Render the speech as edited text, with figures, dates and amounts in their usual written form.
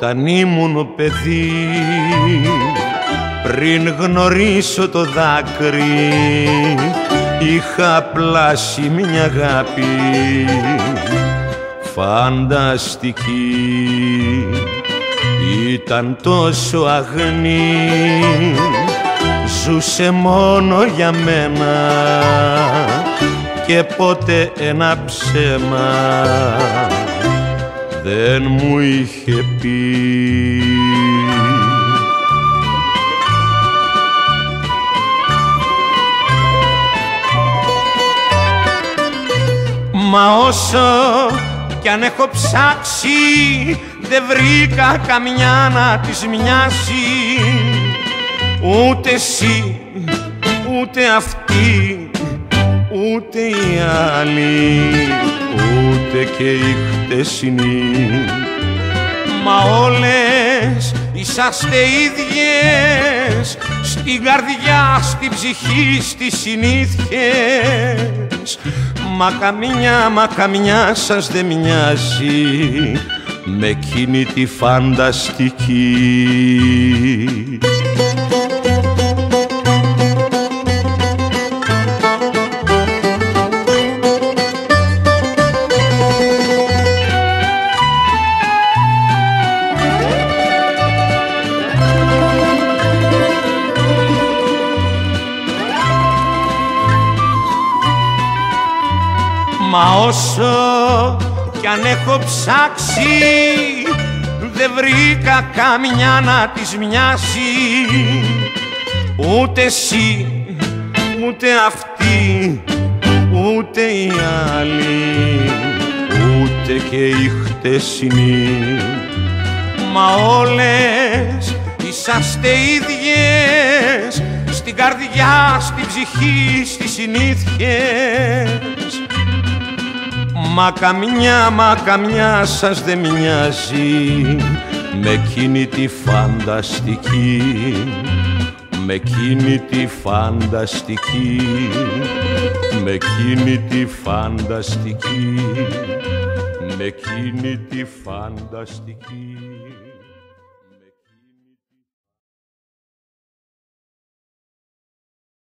Όταν ήμουν παιδί, πριν γνωρίσω το δάκρυ, είχα πλάσει μια αγάπη φανταστική. Ήταν τόσο αγνή, ζούσε μόνο για μένα και ποτέ ένα ψέμα δεν μου είχε πει. Μα όσο κι αν έχω ψάξει, δεν βρήκα καμιά να της μοιάσει. Ούτε εσύ, ούτε αυτή, ούτε οι άλλοι, ούτε και η χτεσινή. Μα όλες είσαστε ίδιες, στην καρδιά, στην ψυχή, στις συνήθειες. Μα καμιά σας δεν μοιάζει με εκείνη τη φανταστική. Μα όσο κι αν έχω ψάξει, δεν βρήκα καμιά να της μοιάσει. Ούτε εσύ, ούτε αυτή, ούτε οι άλλοι, ούτε και η χτεσινή. Μα όλες είσαστε ίδιες, στην καρδιά, στην ψυχή, στις συνήθειες. Μα καμιά σας δεν μοιάζει με εκείνη τη φανταστική, με εκείνη τη φανταστική, με εκείνη τη φανταστική, με εκείνη τη φανταστική.